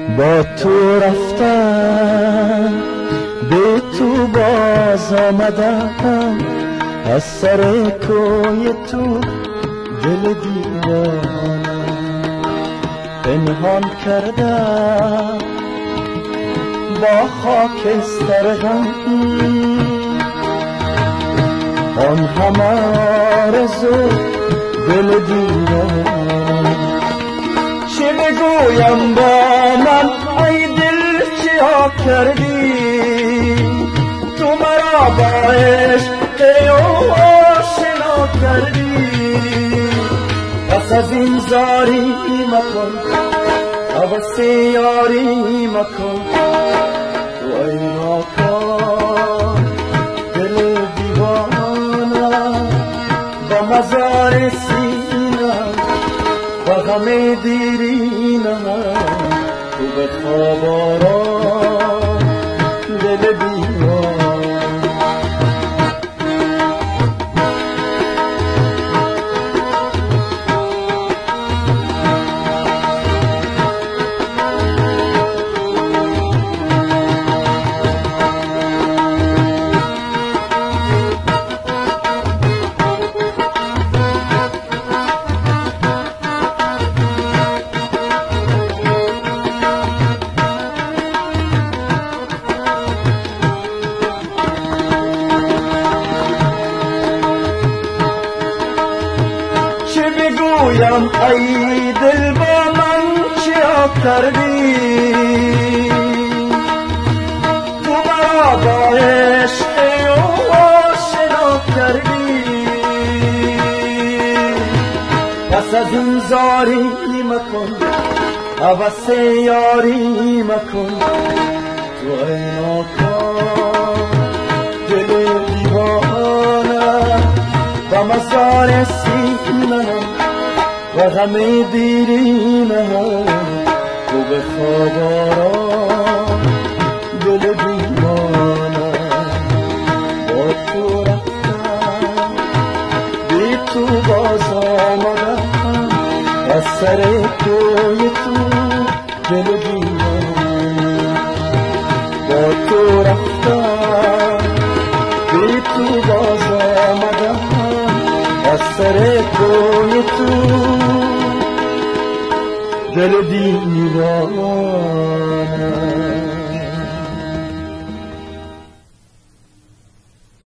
با تو رفتم به تو باز آمدم، از سر کوی تو دل دیوانه پنهان کردم با خاکستر غم، آن همه آرزو دل دیوانه. چه بگویم با من ای دل چیا کردی، تو مرا با عشق آشنا کردی. پس از این زاری مکن، هوس یاری مکن، تو ای ناکام دل دیوانه. با مزار سینه و غم دیرینه، تو به خواب آرام دل دیوانه. بگویم ای دل با من چیا کردی، تو مرا با عشق آشنا کردی. پس از این زاری مکن، هوس یاری مکن، تو ای ناکام دل دیوانه. و مزار سینه و غم دیرینه، تو به خواب آرام دل دیوانه. با تو رفتم بی تو باز آمدم، از سر کوی تو دل دیوانه. با تو رفتم بی تو باز آمدم، از سر کوی تو دل دیوانه.